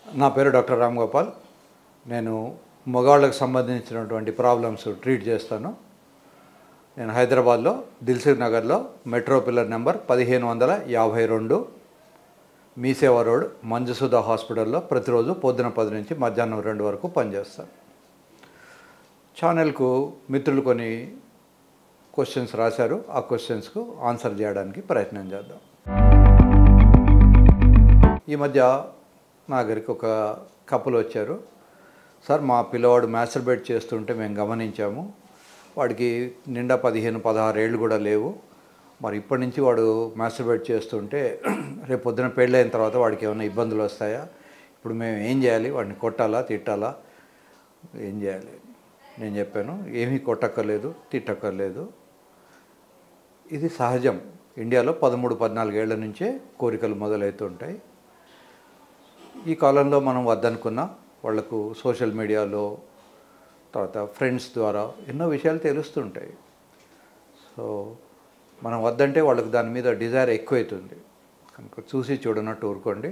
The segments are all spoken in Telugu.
నా పేరు డాక్టర్ రామ్ గోపాల్. నేను మగవాళ్ళకు సంబంధించినటువంటి ప్రాబ్లమ్స్ ట్రీట్ చేస్తాను. నేను హైదరాబాద్లో దిల్సుఖ్ నగర్లో metro pillar number 1552 MeeSeva road Manjusudha హాస్పిటల్లో ప్రతిరోజు పొద్దున 10 నుంచి మధ్యాహ్నం 2 వరకు పనిచేస్తాను. ఛానల్కు మిత్రులు కొన్ని క్వశ్చన్స్ రాశారు. ఆ క్వశ్చన్స్కు ఆన్సర్ చేయడానికి ప్రయత్నం చేద్దాం. ఈ మధ్య నా దగ్గరికి ఒక కపుల్ వచ్చారు. సార్, మా పిల్లవాడు మ్యాస్టర్బేట్ చేస్తుంటే మేము గమనించాము. వాడికి నిండా 15-16 ఏళ్ళు కూడా లేవు. మరి ఇప్పటి నుంచి వాడు మ్యాస్టర్బేట్ చేస్తుంటే రేపు పొద్దున పెళ్ళైన తర్వాత వాడికి ఏమైనా ఇబ్బందులు వస్తాయా? ఇప్పుడు మేము ఏం చేయాలి? వాడిని కొట్టాలా, తిట్టాలా, ఏం చేయాలి? నేను చెప్పాను, ఏమీ కొట్టక్కర్లేదు, తిట్టక్కర్లేదు. ఇది సహజం. ఇండియాలో 13-14 ఏళ్ల నుంచే కోరికలు మొదలవుతుంటాయి. ఈ కాలంలో మనం వద్దనుకున్న వాళ్లకు సోషల్ మీడియాలో తర్వాత ఫ్రెండ్స్ ద్వారా ఎన్నో విషయాలు తెలుస్తుంటాయి. సో మనం వద్దంటే వాళ్ళకు దాని మీద డిజైర్ ఎక్కువవుతుంది. కనుక చూసి చూడనట్టు ఊరుకోండి.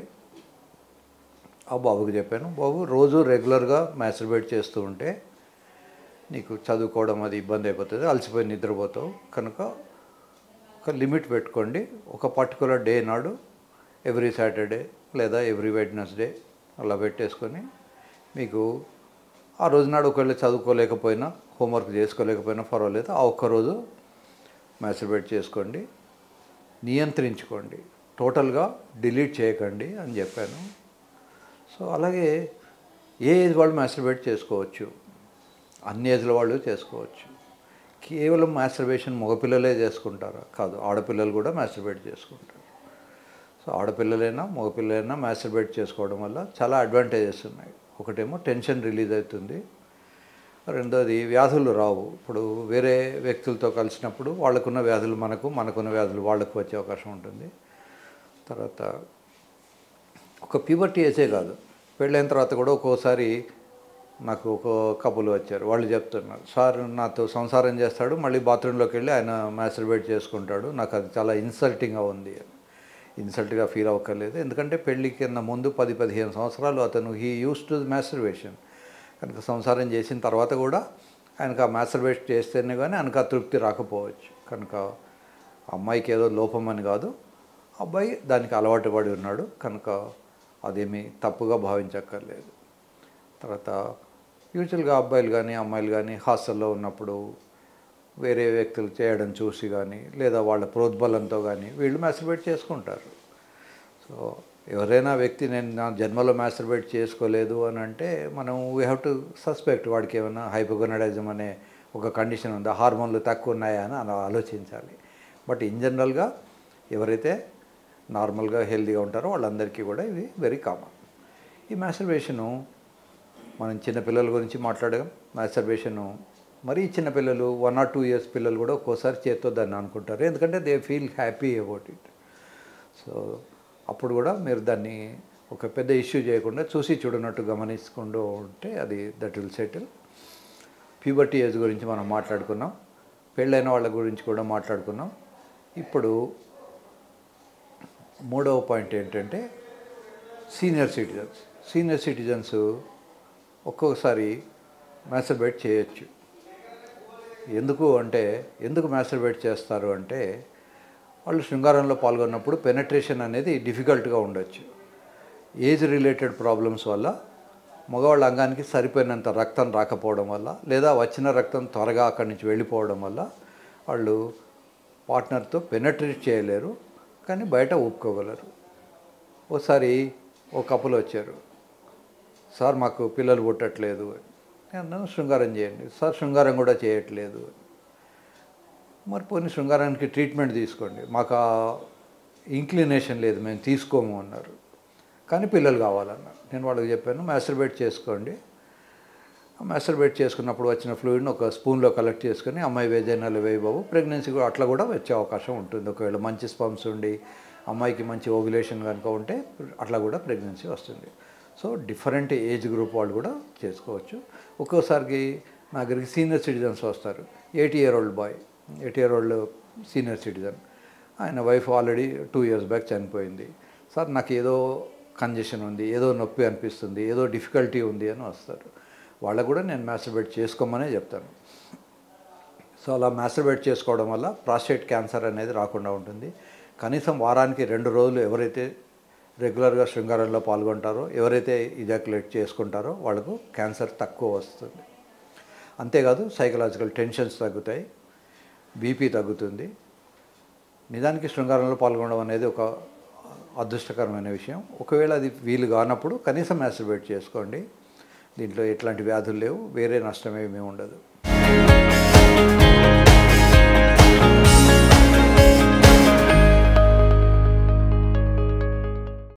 ఆ బాబుకి చెప్పాను, బాబు రోజు రెగ్యులర్గా మ్యాస్టర్బేట్ చేస్తూ ఉంటే నీకు చదువుకోవడం అది ఇబ్బంది అయిపోతుంది, అలసిపోయి నిద్రపోతావు. కనుక ఒక లిమిట్ పెట్టుకోండి. ఒక పర్టికులర్ డే నాడు ఎవ్రీ సాటర్డే లేదా ఎవ్రీ వెడ్నెస్డే అలా పెట్టేసుకొని మీకు ఆ రోజు నాడు ఒకవేళ చదువుకోలేకపోయినా హోంవర్క్ చేసుకోలేకపోయినా పర్వాలేదు, ఆ ఒక్కరోజు మ్యాస్టర్బేట్ చేసుకోండి, నియంత్రించుకోండి, టోటల్గా డిలీట్ చేయకండి అని చెప్పాను. సో అలాగే ఏ ఏజ్ వాళ్ళు మ్యాస్టర్బేట్ చేసుకోవచ్చు, అన్ని ఏజ్ల వాళ్ళు చేసుకోవచ్చు. కేవలం మ్యాస్టర్బేషన్ మగపిల్లలే చేసుకుంటారా? కాదు, ఆడపిల్లలు కూడా మ్యాస్టర్బేట్ చేసుకుంటారు. సో ఆడపిల్లలైనా మగపిల్లలైనా మ్యాస్టర్బేట్ చేసుకోవడం వల్ల చాలా అడ్వాంటేజెస్ ఉన్నాయి. ఒకటేమో టెన్షన్ రిలీజ్ అవుతుంది, రెండోది వ్యాధులు రావు. ఇప్పుడు వేరే వ్యక్తులతో కలిసినప్పుడు వాళ్ళకున్న వ్యాధులు మనకున్న వ్యాధులు వాళ్ళకు వచ్చే అవకాశం ఉంటుంది. తర్వాత ఒక ప్యూబర్టీ ఏజే కాదు, పెళ్ళైన తర్వాత కూడా ఒక్కోసారి నాకు ఒక కపుల్ వచ్చారు. వాళ్ళు చెప్తున్నారు, సార్ నాతో సంసారం చేస్తాడు, మళ్ళీ బాత్రూంలోకి వెళ్ళి ఆయన మ్యాస్టర్బేట్ చేసుకుంటాడు, నాకు అది చాలా ఇన్సల్టింగ్గా ఉంది. ఇన్సల్ట్గా ఫీల్ అవ్వక్కర్లేదు, ఎందుకంటే పెళ్ళి కింద ముందు 10-15 సంవత్సరాలు అతను హీ యూస్ టు మ్యాస్టర్బేషన్. కనుక సంసారం చేసిన తర్వాత కూడా ఆయనకు ఆ మ్యాస్టర్బేట్ చేస్తేనే కానీ ఆయనకు ఆ తృప్తి రాకపోవచ్చు. కనుక అమ్మాయికి ఏదో లోపం అని కాదు, అబ్బాయి దానికి అలవాటు పడి ఉన్నాడు. కనుక అదేమీ తప్పుగా భావించక్కర్లేదు. తర్వాత యూజువల్గా అబ్బాయిలు కానీ అమ్మాయిలు కానీ హాస్టల్లో ఉన్నప్పుడు వేరే వ్యక్తులు చేయడం చూసి కానీ లేదా వాళ్ళ ప్రోద్బలంతో కానీ వీళ్ళు మ్యాస్టర్బేట్ చేసుకుంటారు. సో ఎవరైనా వ్యక్తి నేను నా జన్మలో మ్యాస్టర్బేట్ చేసుకోలేదు అని అంటే మనం వీ హ్యావ్ టు సస్పెక్ట్ వాడికి ఏమైనా హైపోగొనాడిజం అనే ఒక కండిషన్ ఉందా, హార్మోన్లు తక్కువ ఉన్నాయా అని అలా ఆలోచించాలి. బట్ ఇన్ జనరల్గా ఎవరైతే నార్మల్గా హెల్తీగా ఉంటారో వాళ్ళందరికీ కూడా ఇది వెరీ కామన్. ఈ మ్యాస్టర్బేషను మనం చిన్నపిల్లల గురించి మాట్లాడాం. మ్యాస్టర్బేషను మరీ చిన్నపిల్లలు 1 or 2 years పిల్లలు కూడా ఒక్కోసారి చేత్తో దాన్ని అనుకుంటారు, ఎందుకంటే they feel happy about it. So అప్పుడు కూడా మీరు దాన్ని ఒక పెద్ద ఇష్యూ చేయకుండా చూసి చూడనట్టు గమనించుకుంటూ ఉంటే అది that will settle. Puberty age గురించి మనం మాట్లాడుకున్నాం, పెళ్ళైన వాళ్ళ గురించి కూడా మాట్లాడుకున్నాం. ఇప్పుడు మూడవ పాయింట్ ఏంటంటే సీనియర్ సిటిజన్స్ ఒక్కొక్కసారి మ్యాస్టర్బేట్ చేయొచ్చు. ఎందుకు మ్యాస్టర్బేట్ చేస్తారు అంటే వాళ్ళు శృంగారంలో పాల్గొన్నప్పుడు పెనట్రేషన్ అనేది డిఫికల్ట్గా ఉండొచ్చు. ఏజ్ రిలేటెడ్ ప్రాబ్లమ్స్ వల్ల మగవాళ్ళ అంగానికి సరిపోయినంత రక్తం రాకపోవడం వల్ల లేదా వచ్చిన రక్తం త్వరగా అక్కడి నుంచి వెళ్ళిపోవడం వల్ల వాళ్ళు పార్ట్నర్తో పెనట్రేట్ చేయలేరు, కానీ బయట ఊపుకోగలరు. ఒకసారి ఓ కపుల్ వచ్చారు, సార్ మాకు పిల్లలు పుట్టట్లేదు. నేను శృంగారం చేయండి. సార్ శృంగారం కూడా చేయట్లేదు. మరి పోనీ శృంగారానికి ట్రీట్మెంట్ తీసుకోండి. మాకు ఆ ఇంక్లినేషన్ లేదు, మేము తీసుకోము అన్నారు. కానీ పిల్లలు కావాలన్నారు. నేను వాళ్ళకి చెప్పాను, మ్యాస్టర్బేట్ చేసుకోండి. మ్యాస్టర్బేట్ చేసుకున్నప్పుడు వచ్చిన ఫ్లూయిడ్ని ఒక స్పూన్లో కలెక్ట్ చేసుకొని అమ్మాయి వేజైనాలో వేయి బాబు, ప్రెగ్నెన్సీ కూడా అట్లా కూడా వచ్చే అవకాశం ఉంటుంది. ఒకవేళ మంచి స్పమ్స్ ఉండి అమ్మాయికి మంచి ఓవ్యులేషన్ కనుక ఉంటే అట్లా కూడా ప్రెగ్నెన్సీ వస్తుంది. సో డిఫరెంట్ ఏజ్ గ్రూప్ వాళ్ళు కూడా చేసుకోవచ్చు. ఒక్కోసారికి నా దగ్గరికి సీనియర్ సిటిజన్స్ వస్తారు. 80-year-old boy, 80-year-old senior citizen, ఆయన వైఫ్ ఆల్రెడీ 2 years బ్యాక్ చనిపోయింది. సార్ నాకు ఏదో కంజెషన్ ఉంది, ఏదో నొప్పి అనిపిస్తుంది, ఏదో డిఫికల్టీ ఉంది అని వస్తారు. వాళ్ళకు కూడా నేను మాస్టర్బేట్ చేసుకోమనే చెప్తాను. సో అలా మాస్టర్బేట్ చేసుకోవడం వల్ల ప్రాస్టేట్ క్యాన్సర్ అనేది రాకుండా ఉంటుంది. కనీసం వారానికి 2 రోజులు ఎవరైతే రెగ్యులర్గా శృంగారంలో పాల్గొంటారో, ఎవరైతే ఇజాక్యులేట్ చేసుకుంటారో వాళ్ళకు క్యాన్సర్ తక్కువ వస్తుంది. అంతేకాదు సైకలాజికల్ టెన్షన్స్ తగ్గుతాయి, బీపీ తగ్గుతుంది. నిజానికి శృంగారంలో పాల్గొనడం అనేది ఒక అదృష్టకరమైన విషయం. ఒకవేళ అది వీలు కానప్పుడు కనీసం మాస్టర్బేట్ చేసుకోండి. దీంట్లో ఎట్లాంటి వ్యాధులు లేవు, వేరే నష్టమేమీ ఉండదు.